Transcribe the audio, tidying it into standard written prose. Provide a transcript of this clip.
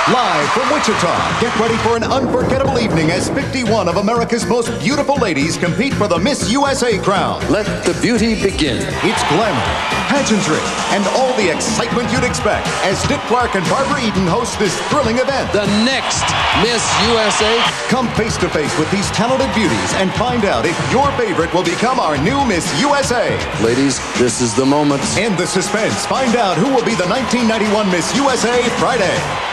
Live from Wichita, get ready for an unforgettable evening as 51 of America's most beautiful ladies compete for the Miss USA crown. Let the beauty begin. It's glamour, pageantry, and all the excitement you'd expect as Dick Clark and Barbara Eden host this thrilling event. The next Miss USA. Come face to face with these talented beauties and find out if your favorite will become our new Miss USA. Ladies, this is the moment. And the suspense. Find out who will be the 1991 Miss USA Friday.